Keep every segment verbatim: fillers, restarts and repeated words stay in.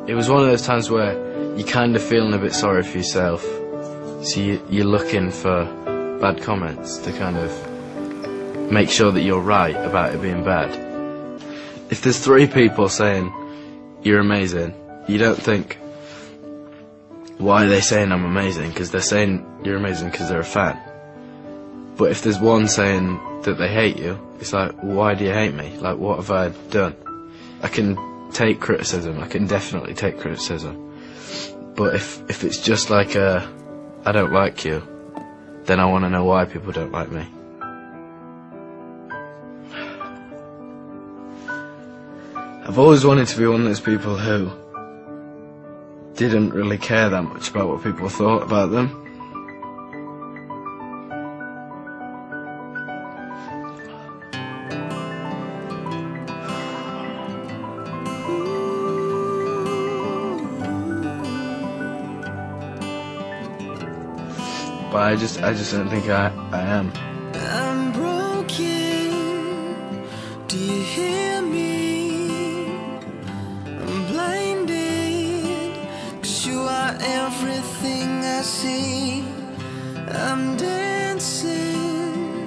it was one of those times where you're kind of feeling a bit sorry for yourself, so you, you're looking for bad comments to kind of make sure that you're right about it being bad. If there's three people saying you're amazing, you don't think, why are they saying I'm amazing? Because they're saying you're amazing because they're a fan. But if there's one saying that they hate you, it's like, why do you hate me? Like, what have I done? I can take criticism, I can definitely take criticism. But if, if it's just like a, I don't like you, then I want to know why people don't like me. I've always wanted to be one of those people who didn't really care that much about what people thought about them. But I just, I just don't think I, I am. I'm broken, do you hear me? I'm blinded, 'cause you are everything I see. I'm dancing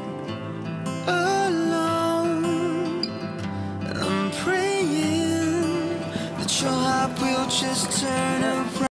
alone, I'm praying that your heart will just turn around.